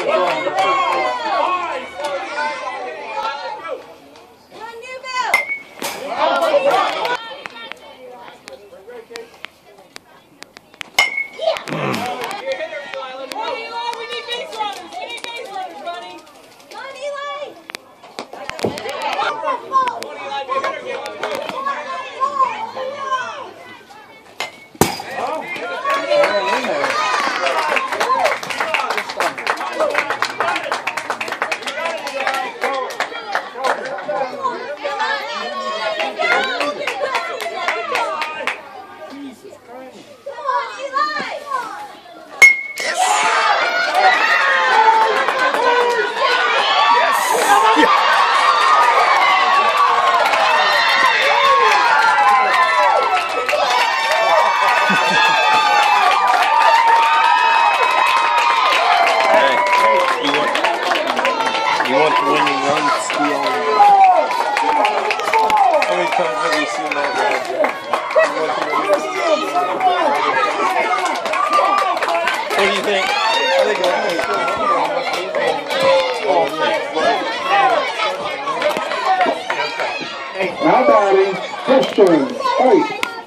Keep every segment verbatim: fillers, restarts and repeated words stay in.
You want the winning run to steal? How many times have you seen that guy? What do you think? I think it's now batting, Christian, fight.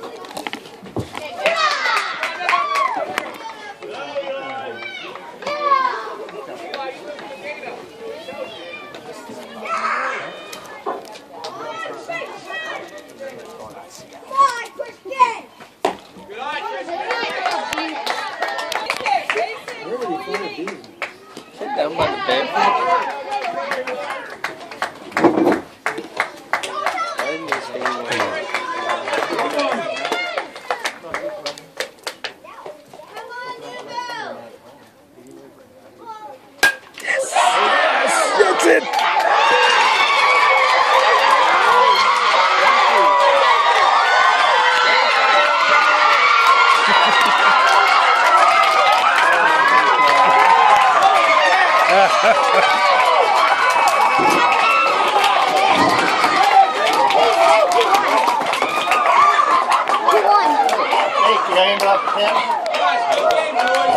Sit down by the bed. Yes! Yes! That's it! Hey, can I end up ten?